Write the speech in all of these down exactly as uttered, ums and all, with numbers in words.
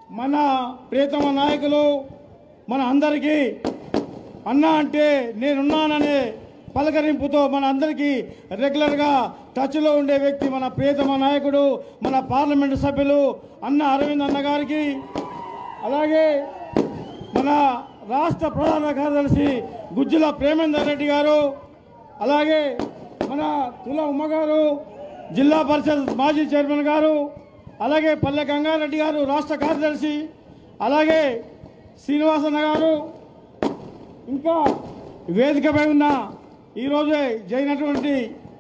మన ప్రియతమ నాయకులు మన అందరికీ అన్న అంటే నేనున్నాననే పలకరింపుతో మన అందరికీ రెగ్యులర్గా టచ్లో ఉండే వ్యక్తి మన ప్రియతమ నాయకుడు మన పార్లమెంటు సభ్యులు అన్న అరవింద్ అన్న గారికి, అలాగే మన రాష్ట్ర ప్రధాన కార్యదర్శి గుజ్జుల ప్రేమేందర్ రెడ్డి గారు, అలాగే మన తుల ఉమ్మ గారు జిల్లా పరిషత్ మాజీ చైర్మన్ గారు, అలాగే పల్లె గంగారెడ్డి గారు రాష్ట్ర కార్యదర్శి, అలాగే శ్రీనివాసన్న గారు, ఇంకా వేదికపై ఉన్న ఈరోజే జరిగినటువంటి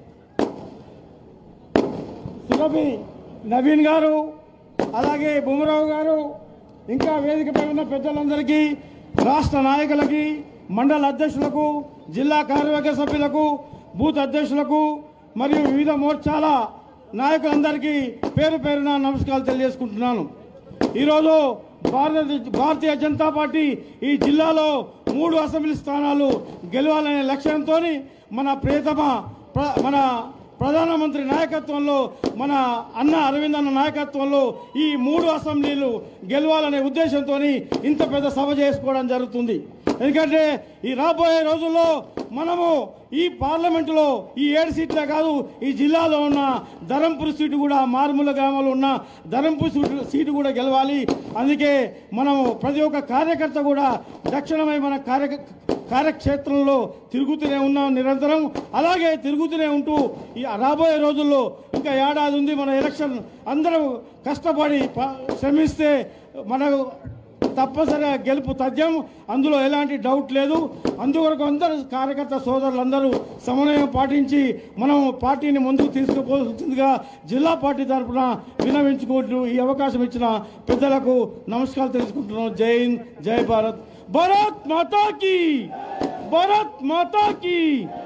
సురభి నవీన్ గారు, అలాగే బుమరావు గారు, ఇంకా వేదికపై ఉన్న పెద్దలందరికీ, రాష్ట్ర నాయకులకి, మండల అధ్యక్షులకు, జిల్లా కార్యవర్గ సభ్యులకు, బూత్ అధ్యక్షులకు మరియు వివిధ మోర్చాల నాయకులందరికీ పేరు పేరున నమస్కారాలు తెలియజేసుకుంటున్నాను. ఈరోజు భారత భారతీయ జనతా పార్టీ ఈ జిల్లాలో మూడు అసెంబ్లీ స్థానాలు గెలవాలనే లక్ష్యంతో మన ప్రియతమ మన ప్రధానమంత్రి నాయకత్వంలో మన అన్న అరవింద్ అన్న నాయకత్వంలో ఈ మూడు అసెంబ్లీలు గెలవాలనే ఉద్దేశంతో ఇంత పెద్ద సభ చేసుకోవడం జరుగుతుంది. ఎందుకంటే ఈ రాబోయే రోజుల్లో మనము ఈ పార్లమెంటులో ఈ ఏడు సీట్లే కాదు, ఈ జిల్లాలో ఉన్న ధరంపూర్ సీటు కూడా, మారుమూల గ్రామంలో ఉన్న ధరంపూర్ సీటు కూడా గెలవాలి. అందుకే మనము ప్రతి ఒక్క కార్యకర్త కూడా దక్షిణమై మన కార్య కార్యక్షేత్రంలో తిరుగుతూనే ఉన్నాం నిరంతరం. అలాగే తిరుగుతూనే ఉంటూ ఈ రాబోయే రోజుల్లో ఇంకా ఏడాది ఉంది మన ఎలక్షన్, అందరూ కష్టపడి శ్రమిస్తే మనకు తప్పనిసరిగా గెలుపు తథ్యం, అందులో ఎలాంటి డౌట్ లేదు. అందువరకు అందరూ కార్యకర్త సోదరులందరూ సమన్వయం పాటించి మనం పార్టీని ముందుకు తీసుకుపోతుందిగా జిల్లా పార్టీ తరఫున విన్నవించుకుంటూ ఈ అవకాశం ఇచ్చిన పెద్దలకు నమస్కారాలు తెలుసుకుంటున్నాం. జై హింద్, జై భారత్, భారత్ మాతా కీ, భారత్ మాతా కీ.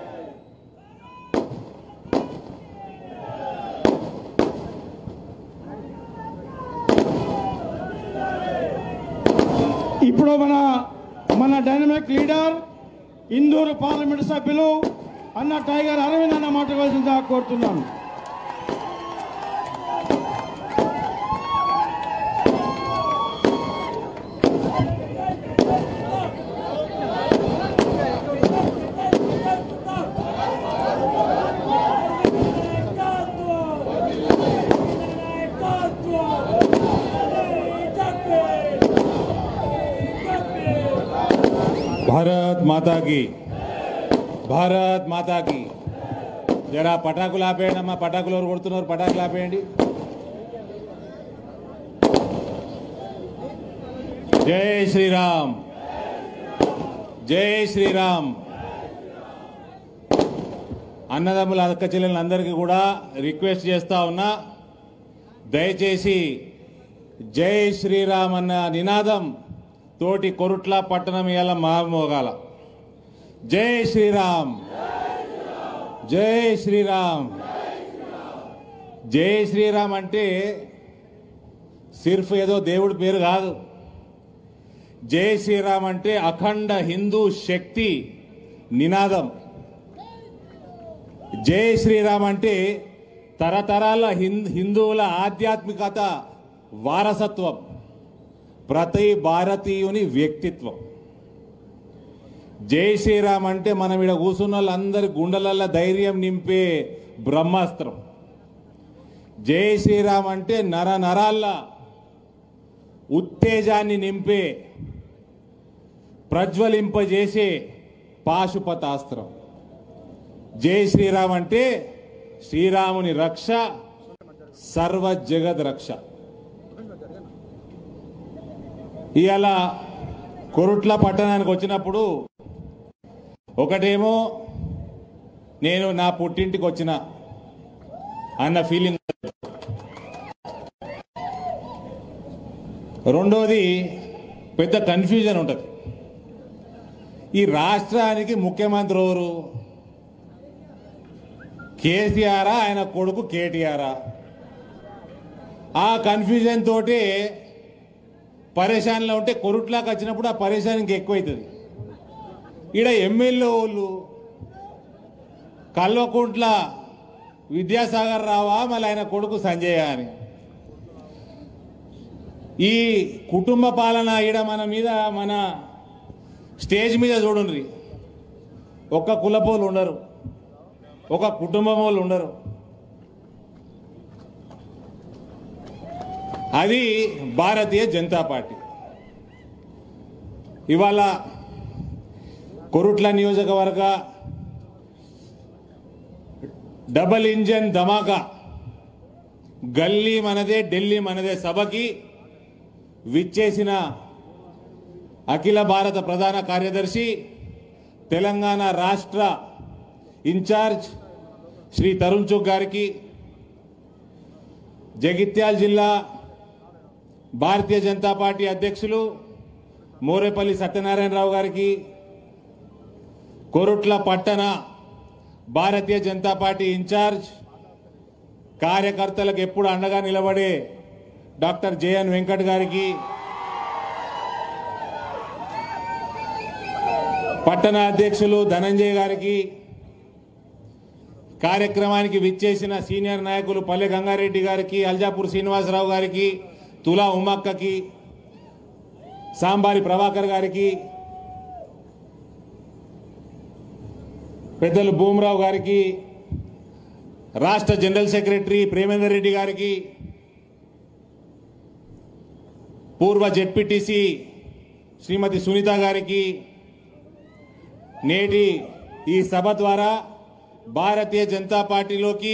ఇప్పుడు మన మన డైనమిక్ లీడర్ ఇందూరు పార్లమెంటు సభ్యులు అన్న టైగర్ అరవింద్ అన్న మాట్లాడాల్సిందిగా కోరుతున్నాను. भारत माता की, भारत माता की. जरा पटाकुలు ఆపేయండి అమ్మా, పటాకులు ఎవరు కొడుతున్నారు? పటాకులు ఆపేయండి. జై శ్రీరామ్, జై శ్రీరామ్. అన్నదమ్ముల అక్క చెల్లెలందరికీ కూడా రిక్వెస్ట్ చేస్తా ఉన్నా, దయచేసి జై శ్రీరామ్ అన్న నినాదం తోటి కొరుట్ల పట్టణం ఇయాల మామోగాల. జై శ్రీరామ్, జై శ్రీరామ్. జై శ్రీరామ్ అంటే సిర్ఫ్ ఏదో దేవుడి పేరు కాదు. జై శ్రీరామ్ అంటే అఖండ హిందూ శక్తి నినాదం. జై శ్రీరామ్ అంటే తరతరాల హిందువుల ఆధ్యాత్మికత వారసత్వం, ప్రతి భారతీయుని వ్యక్తిత్వం. జై శ్రీరామ్ అంటే మనం ఇక్కడ కూర్చున్న వాళ్ళందరి గుండెలల్లో ధైర్యం నింపే బ్రహ్మాస్త్రం. జై శ్రీరామ్ అంటే నర నరాల ఉత్తేజాన్ని నింపే, ప్రజ్వలింపజేసే పాశుపతాస్త్రం. జై శ్రీరామ్ అంటే శ్రీరాముని రక్ష, సర్వ జగద్ రక్ష. ఇవాళ కొరుట్ల పట్టణానికి వచ్చినప్పుడు ఒకటేమో నేను నా పుట్టింటికి వచ్చిన అన్న ఫీలింగ్, రెండోది పెద్ద కన్ఫ్యూజన్ ఉంటుంది. ఈ రాష్ట్రానికి ముఖ్యమంత్రి ఎవరు? కేసీఆరా, ఆయన కొడుకు కేటీఆరా? ఆ కన్ఫ్యూజన్ తోటి పరేషాన్లో ఉంటే కొరుట్లాకి వచ్చినప్పుడు ఆ పరేషాన్ ఇంకా ఎక్కువైతుంది. ఈడ ఎమ్మెల్యే వాళ్ళు కల్వకుంట్ల విద్యాసాగర్ రావా, మళ్ళీ ఆయన కొడుకు సంజయ్ అని. ఈ కుటుంబ పాలన ఈడ మన మీద మన స్టేజ్ మీద చూడండి, ఒక్క కులపోలు ఉండరు, ఒక కుటుంబం వాళ్ళు ఉండరు. అది భారతీయ జనతా పార్టీ. ఇవాళ కొరుట్ల నియోజకవర్గ డబల్ ఇంజన్ ధమాకా గల్లీ మనదే ఢిల్లీ మనదే సభకి విచ్చేసిన అఖిల భారత ప్రధాన కార్యదర్శి తెలంగాణ రాష్ట్ర ఇన్ఛార్జ్ శ్రీ తరుణ్ చుగ్ గారికి, జగిత్యాల జిల్లా భారతీయ జనతా పార్టీ అధ్యక్షులు మోరేపల్లి సత్యనారాయణరావు గారికి, కొరుట్ల పట్టణ భారతీయ జనతా పార్టీ ఇన్ఛార్జ్ కార్యకర్తలకు ఎప్పుడు అండగా నిలబడే డాక్టర్ జేఎన్ వెంకట్ గారికి, పట్టణ అధ్యక్షులు ధనంజయ్ గారికి, కార్యక్రమానికి విచ్చేసిన సీనియర్ నాయకులు పల్లె గంగారెడ్డి గారికి, అల్జాపూర్ శ్రీనివాసరావు గారికి, తులా ఉమ్మక్కకి, సాంబారి ప్రభాకర్ గారికి, పెద్దలు భూమరావు గారికి, రాష్ట్ర జనరల్ సెక్రటరీ ప్రేమేందర్ రెడ్డి గారికి, పూర్వ జెడ్పీటీసీ శ్రీమతి సునీత గారికి, నేటి ఈ సభ ద్వారా భారతీయ జనతా పార్టీలోకి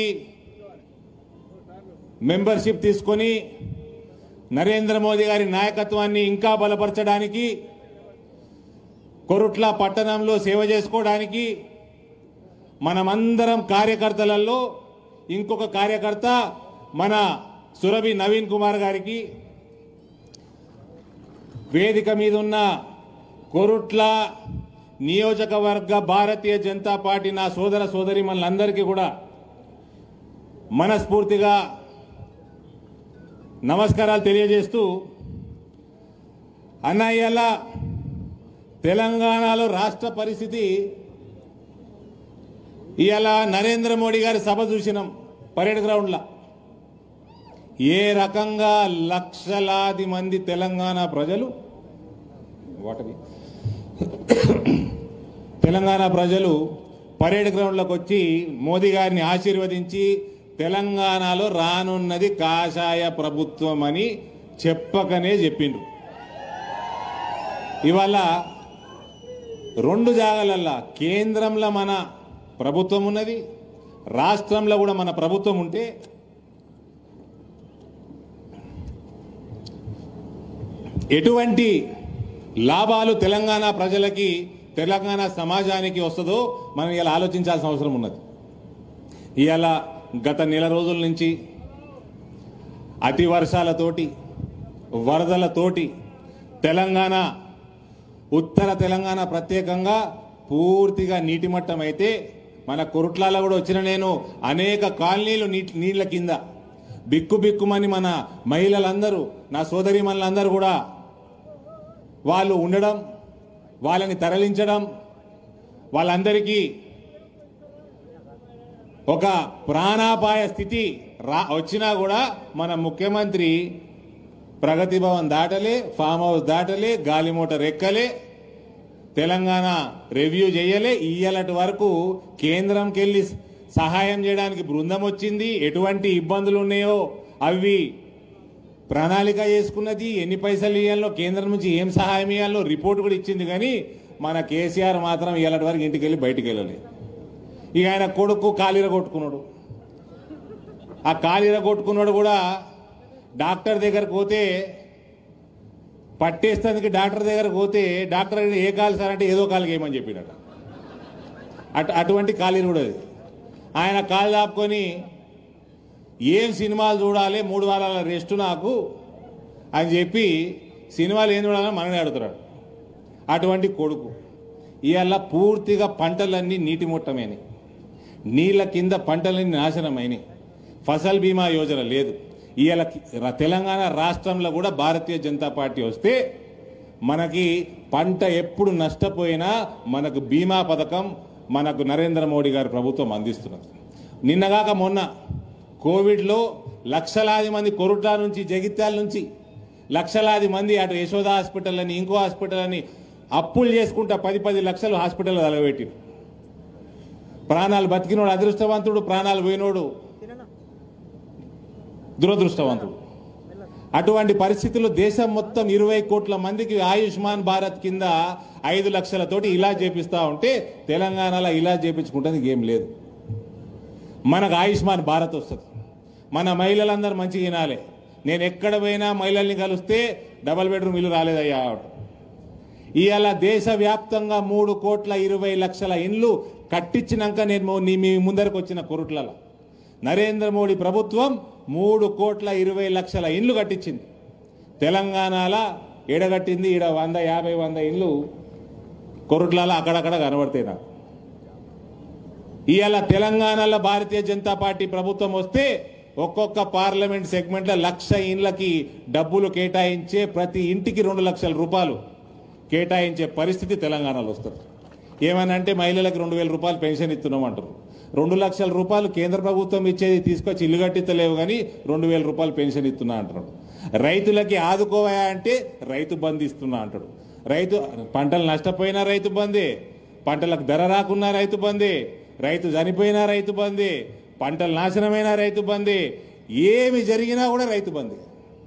మెంబర్షిప్ తీసుకొని నరేంద్ర మోదీ గారి నాయకత్వాన్ని ఇంకా బలపరచడానికి, కొరుట్ల పట్టణంలో సేవ చేసుకోవడానికి మనమందరం కార్యకర్తలలో ఇంకొక కార్యకర్త మన సురభి నవీన్ కుమార్ గారికి, వేదిక మీద ఉన్న కొరుట్ల నియోజకవర్గ భారతీయ జనతా పార్టీ నా సోదర సోదరి మనందరికీ కూడా మనస్ఫూర్తిగా నమస్కారాలు తెలియజేస్తూ, అన్నయ్యల తెలంగాణలో రాష్ట్ర పరిస్థితి ఇవాళ నరేంద్ర మోడీ గారి సభ చూసినాం పరేడ్ గ్రౌండ్లో. ఏ రకంగా లక్షలాది మంది తెలంగాణ ప్రజలు వాటవి తెలంగాణ ప్రజలు పరేడ్ గ్రౌండ్లోకి వచ్చి మోదీ గారిని ఆశీర్వదించి తెలంగాణలో రానున్నది కాషాయ ప్రభుత్వం అని చెప్పకనే చెప్పిండ్రు. ఇవాళ రెండు జాగాలల్లా కేంద్రంలో మన ప్రభుత్వం ఉన్నది, రాష్ట్రంలో కూడా మన ప్రభుత్వం ఉంటే ఎటువంటి లాభాలు తెలంగాణ ప్రజలకి తెలంగాణ సమాజానికి వస్తుందో మనం ఇలా ఆలోచించాల్సిన అవసరం ఉన్నది. ఇవాళ గత నెల రోజుల నుంచి అతి వర్షాలతోటి వరదలతోటి తెలంగాణ ఉత్తర తెలంగాణ ప్రత్యేకంగా పూర్తిగా నీటి మట్టం అయితే మన కొరుట్లలో కూడా వచ్చిన నేను అనేక కాలనీలు నీటి నీళ్ల కింద బిక్కు బిక్కుమని మన మహిళలందరూ నా సోదరీమణులందరూ కూడా వాళ్ళు ఉండడం, వాళ్ళని తరలించడం, వాళ్ళందరికీ ఒక ప్రాణాపాయ స్థితి రా వచ్చినా కూడా మన ముఖ్యమంత్రి ప్రగతి భవన్ దాటలే, ఫామ్ హౌస్ దాటలే, గాలి మోటార్ ఎక్కలే, తెలంగాణ రివ్యూ చేయలే. ఇయ్యలటి వరకు కేంద్రంకి వెళ్ళి సహాయం చేయడానికి బృందం వచ్చింది. ఎటువంటి ఇబ్బందులు ఉన్నాయో అవి ప్రణాళిక చేసుకున్నది, ఎన్ని పైసలు ఇవ్వాలో, కేంద్రం నుంచి ఏం సహాయం ఇవ్వాలో రిపోర్ట్ కూడా ఇచ్చింది. కానీ మన కేసీఆర్ మాత్రం ఇయ్యలటి వరకు ఇంటికి వెళ్ళి బయటికి వెళ్ళలేదు. ఇక ఆయన కొడుకు కాలిర కొట్టుకున్నాడు. ఆ కాలిర కొట్టుకున్నాడు కూడా డాక్టర్ దగ్గరకు పోతే పట్టేస్తానికి డాక్టర్ దగ్గరకు పోతే డాక్టర్ ఏ కాలు సార్ అంటే ఏదో కాలుకి ఏమని చెప్పినట. అటు అటువంటి కాలిరు కూడా అది. ఆయన కాలు దాపుకొని ఏం సినిమాలు చూడాలి, మూడు వారాల రెస్ట్ నాకు అని చెప్పి సినిమాలు ఏం చూడాలని మననే అడుగుతున్నాడు. అటువంటి కొడుకు ఇవాళ పూర్తిగా పంటలన్నీ నీటి ముట్టమైనవి, నీళ్ళ కింద పంటలన్నీ నాశనమైనవి, ఫసల్ బీమా యోజన లేదు. ఇవాళ తెలంగాణ రాష్ట్రంలో కూడా భారతీయ జనతా పార్టీ వస్తే మనకి పంట ఎప్పుడు నష్టపోయినా మనకు బీమా పథకం మనకు నరేంద్ర మోడీ గారి ప్రభుత్వం అందిస్తున్నది. నిన్నగాక మొన్న కోవిడ్లో లక్షలాది మంది కొరుట్ల నుంచి జగిత్యాల నుంచి లక్షలాది మంది అటు యశోద హాస్పిటల్ అని ఇంకో హాస్పిటల్ అని అప్పులు చేసుకుంటా పది పది లక్షలు హాస్పిటల్ తలబెట్టి ప్రాణాలు బతికినోడు అదృష్టవంతుడు, ప్రాణాలు పోయినోడు దురదృష్టవంతుడు. అటువంటి పరిస్థితుల్లో దేశం మొత్తం ఇరవై కోట్ల మందికి ఆయుష్మాన్ భారత్ కింద ఐదు లక్షలతోటి ఇలాజ్ చేపిస్తా ఉంటే తెలంగాణలో ఇలాజ్ చేపించుకుంటుంది ఏం లేదు. మనకు ఆయుష్మాన్ భారత్ వస్తుంది. మన మహిళలందరూ మంచిగా వినాలి. నేను ఎక్కడ పోయినా మహిళల్ని కలిస్తే డబల్ బెడ్రూమ్ ఇల్లు రాలేదయ్యా. ఇవాళ దేశవ్యాప్తంగా మూడు కోట్ల ఇరవై లక్షల ఇండ్లు కట్టించినాక నేను మీ ముందరకు వచ్చిన కొరుట్లలో నరేంద్ర మోడీ ప్రభుత్వం మూడు కోట్ల ఇరవై లక్షల ఇండ్లు కట్టించింది. తెలంగాణలో ఎడగట్టింది ఈడ వంద యాభై వంద ఇండ్లు కొరుట్లలో అక్కడక్కడ కనబడతాయి నాకు. ఇవాళ తెలంగాణలో భారతీయ జనతా పార్టీ ప్రభుత్వం వస్తే ఒక్కొక్క పార్లమెంట్ సెగ్మెంట్లో లక్ష ఇండ్లకి డబ్బులు కేటాయించే ప్రతి ఇంటికి రెండు లక్షల రూపాయలు కేటాయించే పరిస్థితి తెలంగాణలో వస్తుంది. ఏమనంటే మహిళలకు రెండు వేల రూపాయలు పెన్షన్ ఇస్తున్నాం అంటారు. రెండు లక్షల రూపాయలు కేంద్ర ప్రభుత్వం ఇచ్చేది తీసుకొచ్చి ఇల్లు కట్టిస్తలేవు కానీ రెండు వేల రూపాయలు పెన్షన్ ఇస్తున్నా అంటాడు. రైతులకి ఆదుకోవా అంటే రైతు బంధు ఇస్తున్నా అంటాడు. రైతు పంటలు నష్టపోయినా రైతు బందే, పంటలకు ధర రాకున్నా రైతు బందే, రైతు చనిపోయినా రైతు బందే, పంటలు నాశనమైనా రైతు బందే, ఏమి జరిగినా కూడా రైతు బందే.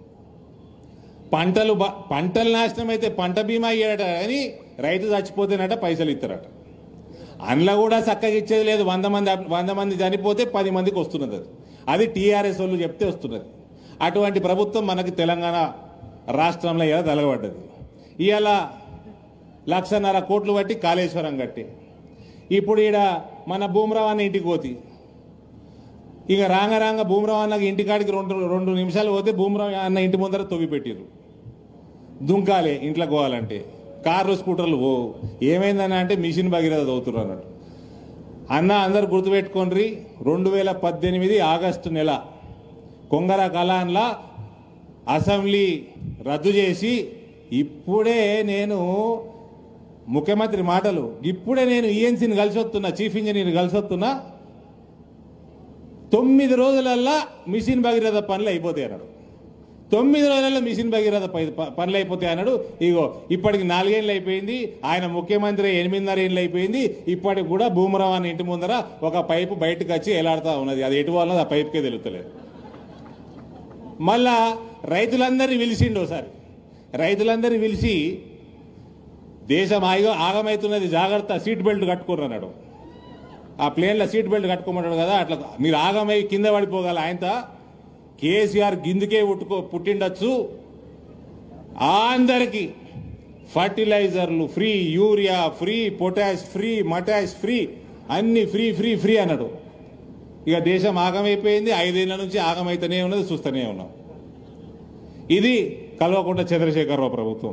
పంటలు పంటలు నాశనం అయితే పంట బీమా అయ్యాడట కానీ రైతు చచ్చిపోతేనట పైసలు ఇస్తారట. అందులో కూడా చక్కగా ఇచ్చేది లేదు. వంద మంది వంద మంది చనిపోతే పది మందికి వస్తున్నది. అది అది టీఆర్ఎస్ వాళ్ళు చెప్తే వస్తున్నది. అటువంటి ప్రభుత్వం మనకి తెలంగాణ రాష్ట్రంలో ఇలా తలగబడ్డది. ఇవాళ లక్షన్నర కోట్లు బట్టి కాళేశ్వరం కట్టి ఇప్పుడు ఈడ మన భూమరావు అన్న ఇంటికి పోతి ఇక రాంగ రాంగ భూమరావు అన్నకి ఇంటికాడికి రెండు రెండు నిమిషాలు పోతే భూమరావు అన్న ఇంటి ముందర తొవ్వి పెట్టిరు. దుంకాలే ఇంట్లోకి పోవాలంటే కార్లు స్కూటర్లు పో. ఏమైందని అంటే మిషన్ భగీరథ అవుతున్నారు అన్నట్టు. అన్న అందరు గుర్తుపెట్టుకోండి, రెండు వేల పద్దెనిమిది ఆగస్టు నెల కొంగర కళాన్లా అసెంబ్లీ రద్దు చేసి ఇప్పుడే నేను ముఖ్యమంత్రి మాటలు ఇప్పుడే నేను ఈఎన్సీని కలిసి వస్తున్నా, చీఫ్ ఇంజనీర్ కలిసి వస్తున్నా, తొమ్మిది రోజులల్లా మిషన్ భగీరథ పనులు అయిపోతాయి అన్నాడు. తొమ్మిది రోజులలో మిషన్ భగీరథ పనులు అయిపోతాయి అన్నాడు. ఇగో ఇప్పటికి నాలుగేళ్ళు అయిపోయింది. ఆయన ముఖ్యమంత్రి ఎనిమిదిన్నర ఏళ్ళు అయిపోయింది. ఇప్పటికి కూడా భూమరావు అన్న ఇంటి ముందర ఒక పైపు బయటకు వచ్చి ఎలాడుతూ ఉన్నది. అది ఎటు వాళ్ళది ఆ పైపుకే తెలుస్తలేదు. మళ్ళా రైతులందరినీ పిలిచిండు ఒకసారి. రైతులందరినీ పిలిచి దేశం ఆగ ఆగమవుతున్నది, జాగ్రత్త, సీట్ బెల్ట్ కట్టుకోరు అన్నాడు. ఆ ప్లేన్లో సీట్ బెల్ట్ కట్టుకోమంటాడు కదా, అట్లా మీరు ఆగమై కింద పడిపోగల. ఆయనతో కేసీఆర్ గిందుకే పుట్టుకో పుట్టిండొచ్చు. అందరికీ ఫర్టిలైజర్లు free, urea free, potash free, మటాష్ ఫ్రీ, అన్ని ఫ్రీ ఫ్రీ ఫ్రీ అన్నాడు. ఇక దేశం ఆగమైపోయింది. ఐదేళ్ల నుంచి ఆగమైతేనే ఉన్నది, చూస్తూనే ఉన్నాం. ఇది కల్వకుంట్ల చంద్రశేఖరరావు ప్రభుత్వం.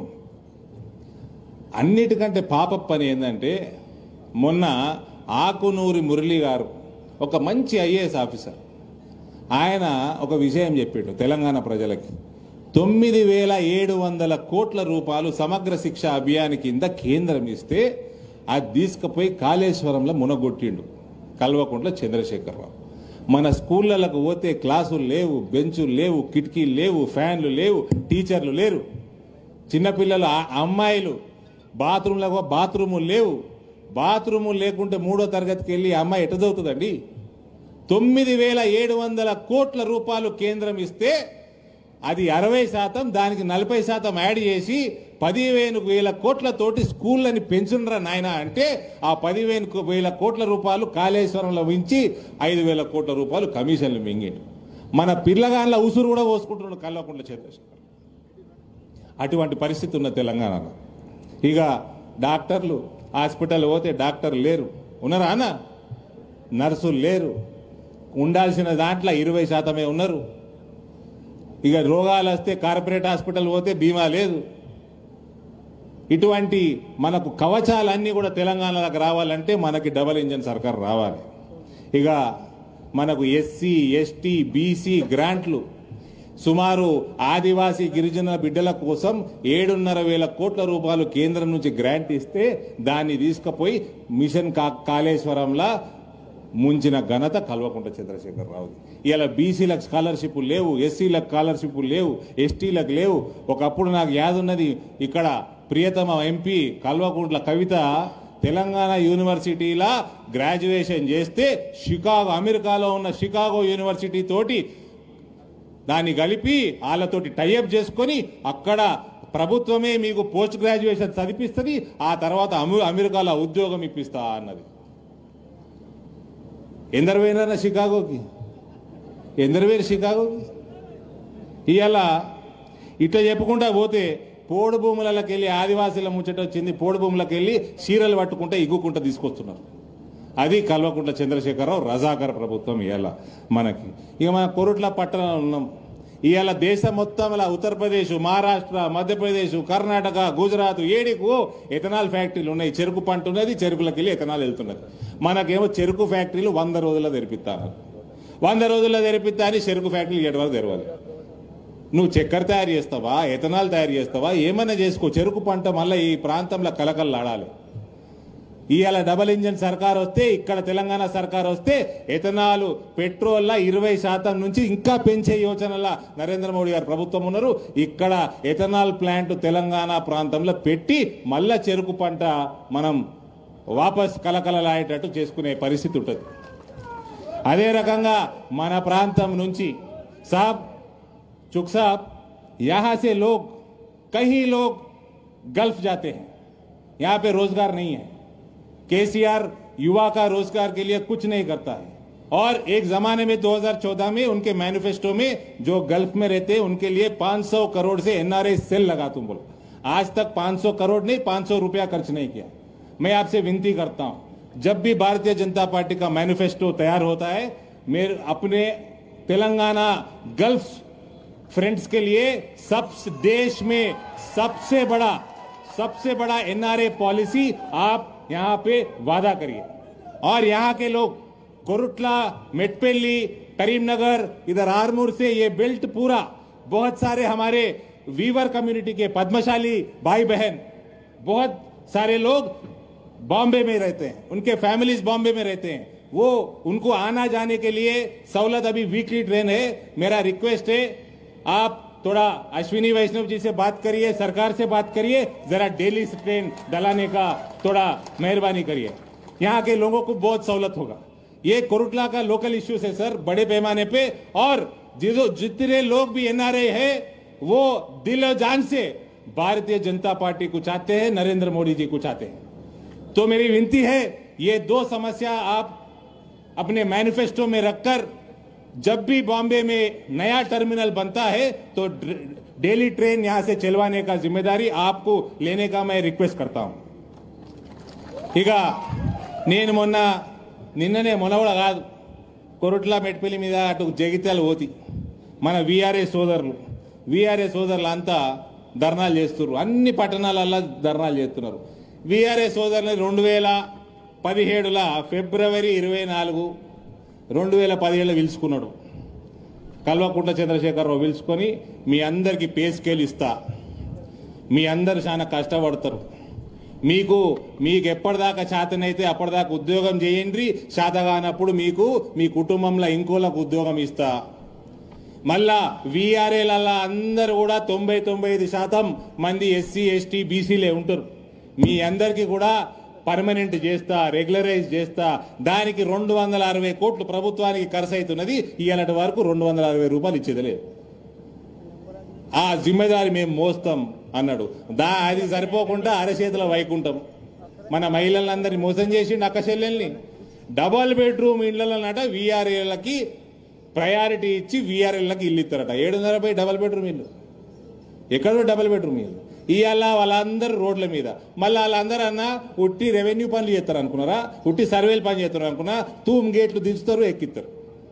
అన్నిటికంటే పాప పని ఏంటంటే మొన్న ఆకునూరి మురళి గారు ఒక మంచి ఐఏఎస్ ఆఫీసర్, ఆయన ఒక విషయం చెప్పాడు తెలంగాణ ప్రజలకి. తొమ్మిది వేల ఏడు వందల కోట్ల రూపాయలు సమగ్ర శిక్ష అభియాన్ కింద కేంద్రం ఇస్తే అది తీసుకుపోయి కాళేశ్వరంలో మునగొట్టిండు కల్వకుంట్ల చంద్రశేఖరరావు. మన స్కూళ్ళకు పోతే క్లాసులు లేవు, బెంచులు లేవు, కిటికీలు లేవు, ఫ్యాన్లు లేవు, టీచర్లు లేరు, చిన్నపిల్లలు అమ్మాయిలు బాత్రూంలకు బాత్రూములు లేవు. బాత్రూములు లేకుంటే మూడో తరగతికి వెళ్ళి అమ్మాయి ఎట చదువుతుందండి? తొమ్మిది వేల ఏడు వందల కోట్ల రూపాయలు కేంద్రం ఇస్తే అది అరవై శాతం, దానికి నలభై శాతం యాడ్ చేసి పదివేలు వేల కోట్లతోటి స్కూళ్ళని పెంచునరా నాయన అంటే ఆ పదివేలు వేల కోట్ల రూపాయలు కాళేశ్వరంలో ఉంచి ఐదు వేల కోట్ల రూపాయలు కమిషన్లు మింగిండు. మన పిల్లగాళ్ళ ఉసురు కూడా పోసుకుంటున్నాడు కల్వకుంట్ల చంద్రశేఖర్. అటువంటి పరిస్థితి ఉన్న తెలంగాణలో. ఇక డాక్టర్లు హాస్పిటల్ పోతే డాక్టర్లు లేరు, ఉన్నారా అన్న? నర్సులు లేరు, ఉండాల్సిన దాంట్లో ఇరవై శాతమే ఉన్నారు. ఇక రోగాలు వస్తే కార్పొరేట్ హాస్పిటల్ పోతే బీమా లేదు. ఇటువంటి మనకు కవచాలన్నీ కూడా తెలంగాణలోకి రావాలంటే మనకి డబల్ ఇంజన్ సర్కార్ రావాలి. ఇక మనకు ఎస్సీ ఎస్టీ బీసీ గ్రాంట్లు సుమారు ఆదివాసీ గిరిజన బిడ్డల కోసం ఏడున్నర వేల కోట్ల రూపాయలు కేంద్రం నుంచి గ్రాంట్ ఇస్తే దాన్ని తీసుకుపోయి మిషన్ కా కాళేశ్వరంలా ముంచిన ఘనత కల్వకుంట్ల చంద్రశేఖరరావు. ఇలా బీసీలకు స్కాలర్షిప్ లేవు, ఎస్సీలకు స్కాలర్షిప్ లేవు, ఎస్టీలకు లేవు. ఒకప్పుడు నాకు యాదున్నది, ఇక్కడ ప్రియతమ ఎంపీ కల్వకుంట్ల కవిత తెలంగాణ యూనివర్సిటీలా గ్రాడ్యుయేషన్ చేస్తే షికాగో, అమెరికాలో ఉన్న షికాగో యూనివర్సిటీ తోటి దాన్ని కలిపి వాళ్ళతోటి టైఅప్ చేసుకొని అక్కడ ప్రభుత్వమే మీకు పోస్ట్ గ్రాడ్యుయేషన్ చదివిస్తుంది, ఆ తర్వాత అమెరికాలో ఉద్యోగం ఇప్పిస్తా అన్నది. ఎందరు పోయినారా షికాగోకి? ఎందరు పోయారు షికాగోకి? ఇవాళ ఇట్లా చెప్పుకుంటా పోతే పోడు భూములకి వెళ్ళి ఆదివాసీల ముచ్చట వచ్చింది. పోడు భూములకు వెళ్ళి చీరలు పట్టుకుంటే ఇగ్గుకుంటా తీసుకొస్తున్నారు. అది కల్వకుంట్ల చంద్రశేఖరరావు రజాకర్ ప్రభుత్వం. ఇవాళ మనకి ఇక మన కొరుట్ల పట్టణంలో ఉన్నాం. ఇవాళ దేశం మొత్తం ఉత్తరప్రదేశ్, మహారాష్ట్ర, మధ్యప్రదేశ్, కర్ణాటక, గుజరాత్ ఏడికు ఎథనాల్ ఫ్యాక్టరీలు ఉన్నాయి. చెరుకు పంట ఉన్నది, చెరుకులకు వెళ్ళి ఎథనాల్ వెళ్తున్నది. మనకేమో చెరుకు ఫ్యాక్టరీలు వంద రోజుల్లో తెరిపిస్తాను. వంద రోజుల్లో తెరిపిస్తా అని చెరుకు ఫ్యాక్టరీలు ఏడు వరకు తెరవాలి. నువ్వు చక్కెర తయారు చేస్తావా, ఎథనాల్ తయారు చేస్తావా, ఏమన్నా చేసుకో. చెరుకు పంట మళ్ళీ ఈ ప్రాంతంలో కలకల్లాడాలి. ఇవాళ డబల్ ఇంజన్ సర్కార్ వస్తే, ఇక్కడ తెలంగాణ సర్కార్ వస్తే ఎథనాల్ పెట్రోల్ ఇరవై శాతం నుంచి ఇంకా పెంచే యోచనలా నరేంద్ర మోడీ గారు ప్రభుత్వం ఉన్నారు. ఇక్కడ ఎథనాల్ ప్లాంట్ తెలంగాణ ప్రాంతంలో పెట్టి మళ్ళా చెరుకు పంట మనం వాపస్ కలకలలాడేటట్టు చేసుకునే పరిస్థితి ఉంటుంది. అదే రకంగా మన ప్రాంతం నుంచి సాబ్ चुक साहब, यहाँ से लोग कई लोग गल्फ जाते हैं, यहाँ पे रोजगार नहीं है. केसीआर युवा का रोजगार के लिए कुछ नहीं करता है. और एक जमाने में दो हज़ार चौदह में उनके मैनिफेस्टो में जो गल्फ में रहते हैं उनके लिए पाँच सौ करोड़ से एनआरआई सेल लगा तुम बोलो. आज तक पाँच सौ करोड़ नहीं, पाँच सौ रुपया खर्च नहीं किया. मैं आपसे विनती करता हूं, जब भी भारतीय जनता पार्टी का मैनिफेस्टो तैयार होता है, मेरे अपने तेलंगाना गल्फ फ्रेंड्स के लिए सब देश में सबसे बड़ा सबसे बड़ा एनआरए पॉलिसी आप यहां पे वादा करिए. और यहां के लोग कोरुटला, मेटपेल्ली, करीमनगर, इधर आरमूर से ये बेल्ट पूरा बहुत सारे हमारे वीवर कम्युनिटी के पद्मशाली भाई बहन, बहुत सारे लोग बॉम्बे में रहते हैं, उनके फैमिलीज बॉम्बे में रहते हैं. वो उनको आना जाने के लिए सहूलत, अभी वीकली ट्रेन है. मेरा रिक्वेस्ट है, आप थोड़ा अश्विनी वैष्णव जी से बात करिए, सरकार से बात करिए, जरा डेली ट्रेन डलाने का थोड़ा मेहरबानी करिए. यहाँ के लोगों को बहुत सहूलत होगा. ये कोरुटला का लोकल इश्यूज है सर, बड़े पैमाने पे. और जो जितने लोग भी एनआरए है वो दिल और जान से भारतीय जनता पार्टी को चाहते हैं, नरेंद्र मोदी जी को चाहते हैं. तो मेरी विनती है, ये दो समस्या आप अपने मैनिफेस्टो में रखकर, जब भी बॉम्बे में नया टर्मिनल बनता है तो डेली ट्रेन यहां से चलवाने का जिम्मेदारी आपको लेने का मैं रिक्वेस्ट करता हूं. ఇక నేను మొన్న నిన్ననే మొన్న కూడా కాదు, కొరుట్ల మెట్పల్లి మీద అటు జగిత్యాల పోతి మన వీఆర్ఏ సోదరులు వీఆర్ఏ సోదరులు అంతా ధర్నాలు చేస్తున్నారు. అన్ని పట్టణాలలో ధర్నాలు చేస్తున్నారు. వీఆర్ఏ సోదరులు రెండు వేల పదిహేడుల ఫిబ్రవరి ఇరవై నాలుగు రెండు వేల పదిహేడులో పిలుచుకున్నాడు కల్వకుంట్ల చంద్రశేఖరరావు. పిలుచుకొని మీ అందరికీ పే స్కేల్ ఇస్తా, మీ అందరు చాలా కష్టపడతారు, మీకు మీకు ఎప్పటిదాకా చేతనైతే అప్పటిదాకా ఉద్యోగం చేయండి, చేతగానప్పుడు మీకు మీ కుటుంబంలో ఇంకోలకు ఉద్యోగం ఇస్తా. మళ్ళా వీఆర్ఏల అందరూ కూడా తొంభై తొంభై ఐదు శాతం మంది ఎస్సీ ఎస్టీ బీసీలే ఉంటారు. మీ అందరికీ కూడా పర్మనెంట్ చేస్తా, రెగ్యులరైజ్ చేస్తా. దానికి రెండు వందల అరవై కోట్లు ప్రభుత్వానికి ఖర్చు అవుతున్నది. ఇవాళ వరకు రెండు వందల అరవై రూపాయలు ఇచ్చేది లేదు. ఆ జిమ్మెదారి మేము మోస్తాం అన్నాడు. దా అది సరిపోకుండా అరచేతిలో వైకుంటాం. మన మహిళలందరినీ మోసం చేసిండు, అక్క చెల్లెల్ని. డబల్ బెడ్రూమ్ ఇళ్లనట వీఆర్ఏలకి ప్రయారిటీ ఇచ్చి వీఆర్ఏలకి ఇల్లు ఇస్తారట. ఏడున్నర పై డబల్ బెడ్రూమ్ ఇల్లు, ఎక్కడో డబల్ బెడ్రూమ్ ఇల్లు. ఇవాళ వాళ్ళందరూ రోడ్ల మీద. మళ్ళీ వాళ్ళందరూ అన్న ఉట్టి రెవెన్యూ పనులు చేస్తారు అనుకున్నారా, ఉట్టి సర్వేలు పని చేస్తారు అనుకున్నా, తూమ్ గేట్లు దించుతారు, ఎక్కిస్తారు.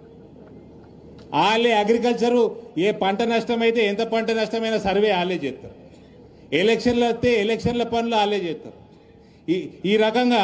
వాళ్ళే అగ్రికల్చరు ఏ పంట నష్టమైతే ఎంత పంట నష్టమైనా సర్వే వాళ్ళే చేస్తారు. ఎలక్షన్లు వస్తే ఎలక్షన్ల పనులు వాళ్ళే చేస్తారు. ఈ ఈ రకంగా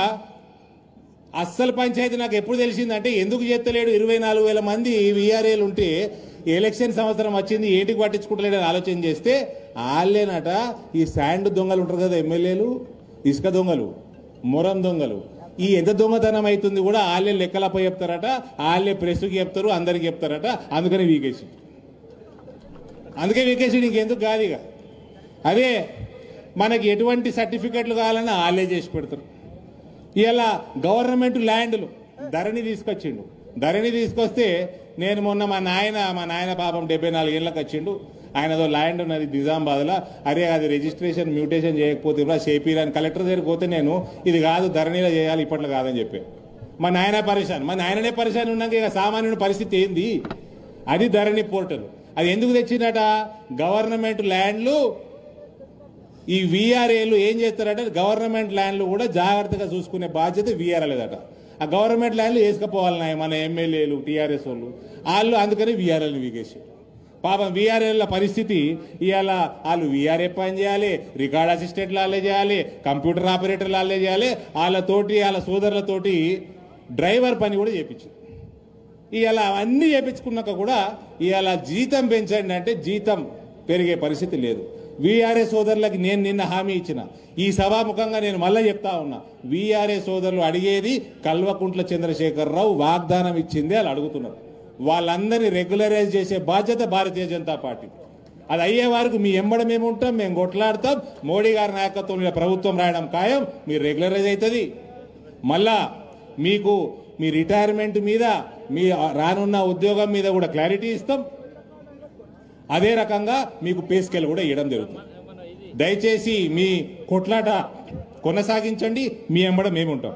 అస్సలు పంచాయతీ నాకు ఎప్పుడు తెలిసిందంటే, ఎందుకు చేస్తలేడు ఇరవై నాలుగు వేల మంది వీఆర్ఏలు ఉంటే ఎలక్షన్ సంవత్సరం వచ్చింది ఏంటికి పట్టించుకుంటలేడని ఆలోచన చేస్తే వాళ్ళేనట ఈ శాండ్ దొంగలు ఉంటారు కదా, ఎమ్మెల్యేలు, ఇసుక దొంగలు, మొరం దొంగలు, ఈ ఎంత దొంగతనం అవుతుంది కూడా వాళ్ళే లెక్కలపై చెప్తారట, వాళ్ళే ప్రెస్కి చెప్తారు, అందరికి చెప్తారట. అందుకని వీకేసి అందుకే వీకేసి ఇంకెందుకు కాదు. ఇక అదే మనకి ఎటువంటి సర్టిఫికెట్లు కావాలన్నా వాళ్ళే చేసి పెడతారు. ఇలా గవర్నమెంట్ ల్యాండ్లు ధరణి తీసుకొచ్చిండు. ధరణి తీసుకొస్తే నేను మొన్న మా నాయన మా నాయన పాపం డెబ్బై నాలుగు ఏళ్ళకి వచ్చిండు. ఆయనదో ల్యాండ్ ఉన్నది నిజామాబాద్లో. అరే అది రిజిస్ట్రేషన్ మ్యూటేషన్ చేయకపోతే కూడా చేపిరని కలెక్టర్ దగ్గరికి పోతే నేను ఇది కాదు ధరణిలో చేయాలి ఇప్పట్లో కాదని చెప్పాను. మా నాయన పరిశాన్ మా నాయననే పరిశాన్ ఉన్నాక ఇక సామాన్యుని పరిస్థితి ఏంది? అది ధరణి పోర్టల్. అది ఎందుకు తెచ్చిందట? గవర్నమెంట్ ల్యాండ్లు ఈ వీఆర్ఏలు ఏం చేస్తారంటే గవర్నమెంట్ ల్యాండ్లు కూడా జాగ్రత్తగా చూసుకునే బాధ్యత వీఆర్ఏలేదట. ఆ గవర్నమెంట్ ల్యాండ్లు వేసుకుపోవాలి మన ఎమ్మెల్యేలు టీఆర్ఎస్ వాళ్ళు వాళ్ళు. అందుకని వీఆర్ఏలు వీకేసారు. పాపం వీఆర్ఏల పరిస్థితి ఇవాళ వాళ్ళు వీఆర్ఏ పని చేయాలి, రికార్డ్ అసిస్టెంట్లు వాళ్ళే చేయాలి, కంప్యూటర్ ఆపరేటర్లు వాళ్ళే చేయాలి. వాళ్ళతోటి వాళ్ళ సోదరులతోటి డ్రైవర్ పని కూడా చేయించారు. ఇవాళ అవన్నీ చేయించుకున్నాక కూడా ఇవాళ జీతం పెంచండి అంటే జీతం పెరిగే పరిస్థితి లేదు. వీఆర్ఏ సోదరులకి నేను నిన్న హామీ ఇచ్చిన, ఈ సభాముఖంగా నేను మళ్ళీ చెప్తా ఉన్నా, వీఆర్ఏ సోదరులు అడిగేది కల్వకుంట్ల చంద్రశేఖరరావు వాగ్దానం ఇచ్చిందే వాళ్ళు అడుగుతున్నారు. వాళ్ళందరినీ రెగ్యులరైజ్ చేసే బాధ్యత భారతీయ జనతా పార్టీ. అది అయ్యే వరకు మీ ఎంబడ మేము ఉంటాం, మేము కొట్లాడతాం. మోడీ గారి నాయకత్వంలో ప్రభుత్వం రాయడం ఖాయం, మీరు రెగ్యులరైజ్ అవుతుంది. మళ్ళా మీకు మీ రిటైర్మెంట్ మీద, మీ రానున్న ఉద్యోగం మీద కూడా క్లారిటీ ఇస్తాం. అదే రకంగా మీకు పే స్కేల్ కూడా ఇవ్వడం జరుగుతుంది. దయచేసి మీ కొట్లాట కొనసాగించండి, మీ ఎంబడ మేము ఉంటాం.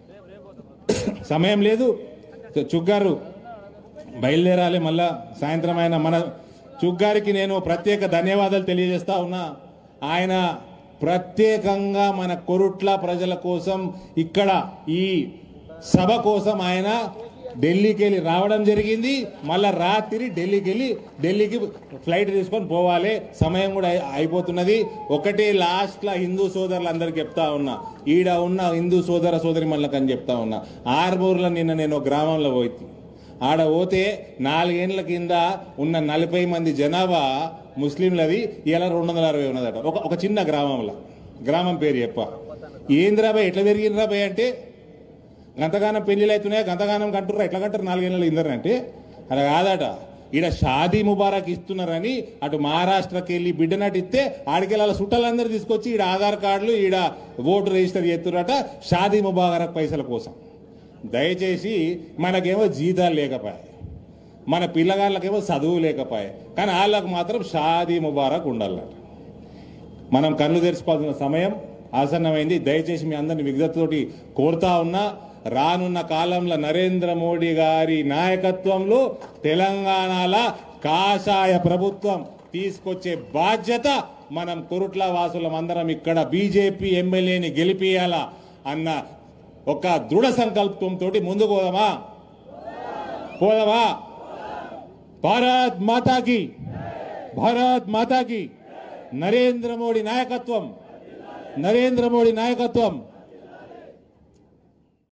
సమయం లేదు, చుగ్గారు బయలుదేరాలి. మళ్ళా సాయంత్రం ఆయన మన చుగ్గారికి నేను ప్రత్యేక ధన్యవాదాలు తెలియజేస్తా ఉన్నా. ఆయన ప్రత్యేకంగా మన కొరుట్ల ప్రజల కోసం ఇక్కడ ఈ సభ కోసం ఆయన ఢిల్లీకి వెళ్ళి రావడం జరిగింది. మళ్ళా రాత్రి ఢిల్లీకి వెళ్ళి ఢిల్లీకి ఫ్లైట్ తీసుకొని పోవాలి. సమయం కూడా అయిపోతున్నది. ఒకటే లాస్ట్లో హిందూ సోదరులందరికీ చెప్తా ఉన్నా, ఈడ ఉన్న హిందూ సోదర సోదరి మళ్ళకని చెప్తా ఉన్నా. ఆర్మూర్లో నిన్న నేను గ్రామంలో పోయి ఆడ పోతే నాలుగేళ్ల కింద ఉన్న నలభై మంది జనాభా ముస్లింలది ఇలా రెండు వందల అరవై ఉన్నదట. ఒక ఒక చిన్న గ్రామంలో. గ్రామం పేరు చెప్ప ఏంద్రాబాయ్ ఎట్లా పెరిగింద్రాబాయ్ అంటే గంతగానం పెళ్లిళ్ళు అవుతున్నాయి, గంతగానం కంటుర్రా ఎట్లా కంటారు నాలుగేళ్ళలో ఇందరంటే అలా కాదట. ఈడ షాదీ ముబారక్ ఇస్తున్నారని అటు మహారాష్ట్రకి వెళ్ళి బిడ్డనట్టు ఇస్తే ఆడికెళ్ళ చుట్టాలందరూ తీసుకొచ్చి ఈడ ఆధార్ కార్డులు ఈడ ఓటు రిజిస్టర్ చేస్తున్నారట షాదీ ముబారక్ పైసల కోసం. దయచేసి మనకేమో జీతాలు లేకపోయాయి, మన పిల్లగాళ్ళకేమో చదువు లేకపోయాయి, కానీ వాళ్ళకు మాత్రం షాదీ ముబారక్ ఉండాలట. మనం కళ్ళు తెరుచుకోవాల్సిన సమయం ఆసన్నమైంది. దయచేసి మీ అందరిని విజ్ఞతతోటి కోరుతా ఉన్నా, రానున్న కాలంలో నరేంద్ర మోడీ గారి నాయకత్వంలో తెలంగాణలో కాషాయ ప్రభుత్వం తీసుకొచ్చే బాధ్యత మనం కొరుట్ల వాసులం అందరం ఇక్కడ బీజేపీ ఎమ్మెల్యేని గెలిపియాలా అన్న ఒక దృఢ సంకల్పంతో ముందుకు పోదామా పోదామా భారత్ మాతాకి భారత్ మాతాకి నరేంద్ర మోడీ నాయకత్వం నరేంద్ర మోడీ నాయకత్వం